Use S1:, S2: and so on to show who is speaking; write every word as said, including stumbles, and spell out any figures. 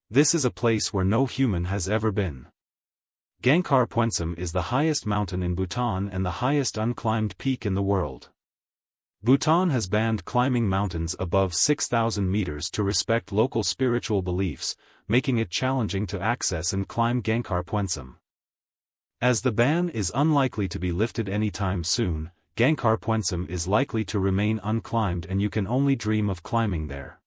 S1: This is a place where no human has ever been. Gangkhar Puensum is the highest mountain in Bhutan and the highest unclimbed peak in the world. Bhutan has banned climbing mountains above six thousand meters to respect local spiritual beliefs, making it challenging to access and climb Gangkhar Puensum. As the ban is unlikely to be lifted anytime soon, Gangkhar Puensum is likely to remain unclimbed and you can only dream of climbing there.